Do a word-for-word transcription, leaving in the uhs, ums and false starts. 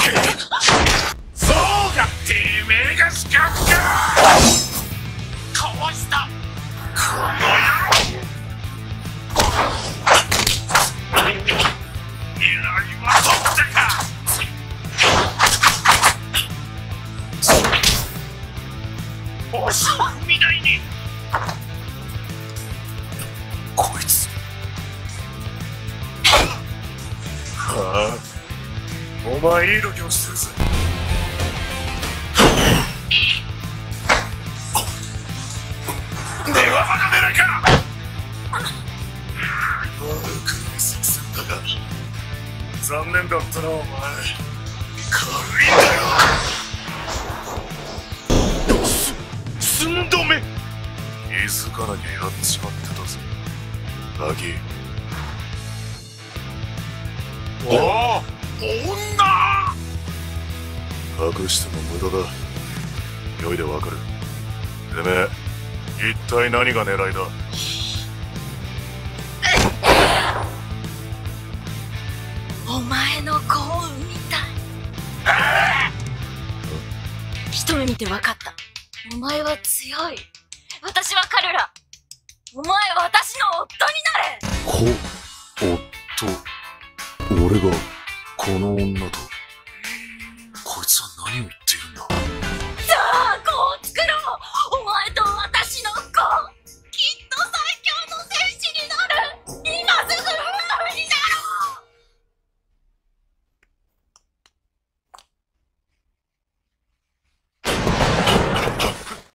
そうか、てめえが仕掛けか。かわしたこの野郎。狙いは取ったか。おし踏み台に。こいつはあ、お前いい度胸してるぜ。電話バカ出ないか。悪くない作戦だが残念だったな。お前軽いんだよ。す寸止め。気づかなきゃやっちまってたぜガキ。おお、女隠しても無駄だ。酔いでわかる。てめえ一体何が狙いだ。 お前の幸運みたい。一目見て分かった。お前は強い。私はカルラ。お前私の夫になれ。 こ、夫、俺がこの女と。